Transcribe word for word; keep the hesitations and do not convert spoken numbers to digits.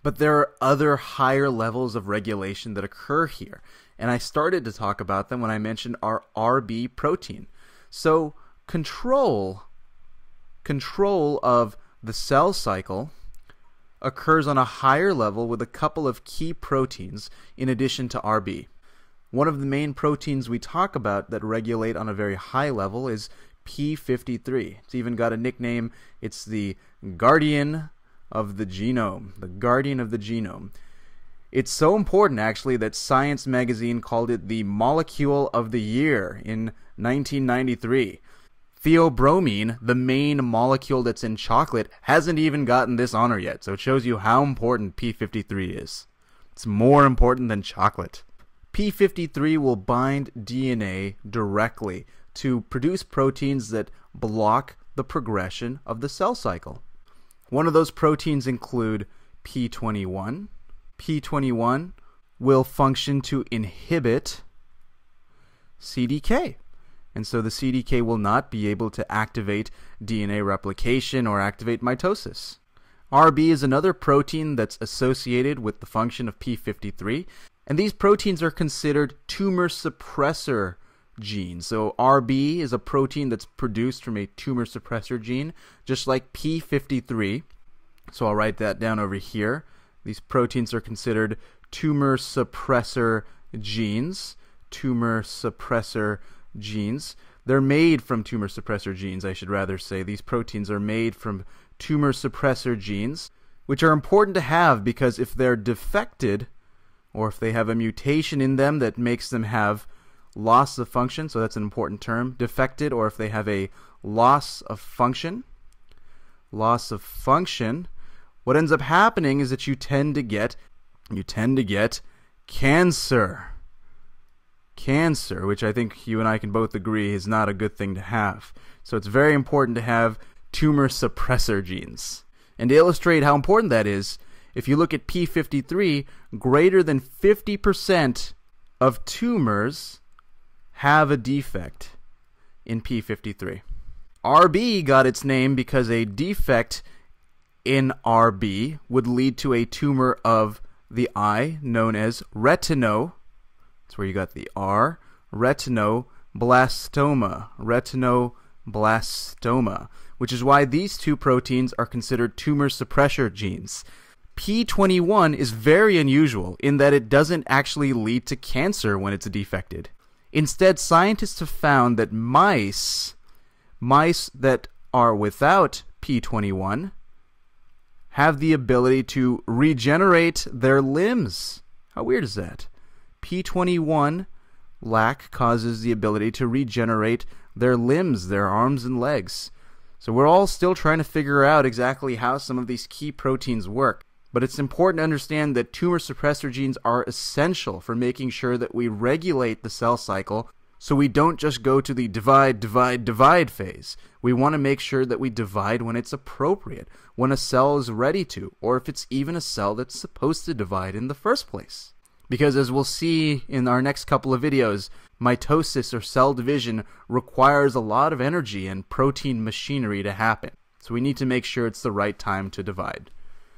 But there are other higher levels of regulation that occur here, and I started to talk about them when I mentioned our R B protein. So control, control of the cell cycle occurs on a higher level with a couple of key proteins in addition to R B. One of the main proteins we talk about that regulate on a very high level is P fifty-three. It's even got a nickname. It's the guardian of the genome. The guardian of the genome. It's so important, actually, that Science magazine called it the molecule of the year in nineteen ninety-three. Theobromine, the main molecule that's in chocolate, hasn't even gotten this honor yet, so it shows you how important P fifty-three is. It's more important than chocolate. P fifty-three will bind D N A directly to produce proteins that block the progression of the cell cycle. One of those proteins include P twenty-one. P twenty-one will function to inhibit C D K. And so the C D K will not be able to activate D N A replication or activate mitosis. R B is another protein that's associated with the function of P fifty-three, and these proteins are considered tumor suppressor genes. So R B is a protein that's produced from a tumor suppressor gene, just like P fifty-three. So I'll write that down over here. These proteins are considered tumor suppressor genes. Tumor suppressor genes. They're made from tumor suppressor genes, I should rather say. These proteins are made from tumor suppressor genes, which are important to have because if they're defected, or if they have a mutation in them that makes them have loss of function, so that's an important term, defected, or if they have a loss of function, loss of function, what ends up happening is that you tend to get, you tend to get cancer. Cancer, which I think you and I can both agree is not a good thing to have. So it's very important to have tumor suppressor genes. And to illustrate how important that is, if you look at P fifty-three, greater than fifty percent of tumors have a defect in P fifty-three. R B got its name because a defect in R B would lead to a tumor of the eye known as retino. That's where you got the R. Retinoblastoma. Retinoblastoma. Which is why these two proteins are considered tumor suppressor genes. P twenty-one is very unusual in that it doesn't actually lead to cancer when it's defected. Instead, scientists have found that mice, mice that are without P twenty-one, have the ability to regenerate their limbs. How weird is that? P twenty-one lack causes the ability to regenerate their limbs, their arms and legs. So we're all still trying to figure out exactly how some of these key proteins work. But it's important to understand that tumor suppressor genes are essential for making sure that we regulate the cell cycle so we don't just go to the divide, divide, divide phase. We want to make sure that we divide when it's appropriate, when a cell is ready to, or if it's even a cell that's supposed to divide in the first place. Because as we'll see in our next couple of videos, mitosis or cell division requires a lot of energy and protein machinery to happen. So we need to make sure it's the right time to divide.